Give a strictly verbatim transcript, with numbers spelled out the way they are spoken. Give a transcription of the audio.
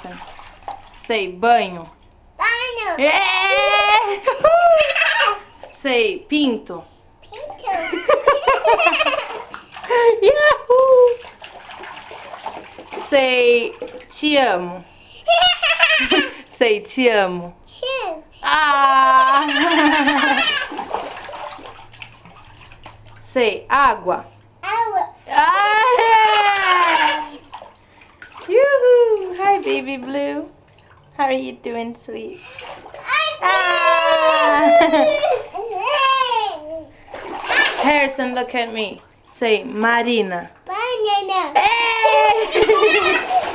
Harrison. Say banho. Banho. É! Say pinto. Pinto. Yahoo! Say te amo. Say te amo. Cheers. Ah! Say água. Água. Ah! Yoo-hoo! Hi, baby blue. How are you doing, sweet? Ah! Harrison, look at me. Say Marina. Banana. Hey!